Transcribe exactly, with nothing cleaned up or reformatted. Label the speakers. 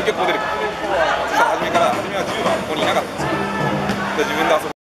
Speaker 1: 結局ここ出てくる。そしたら初めから初めはじゅうはここにいなかったんですよ。で自分で遊ぶ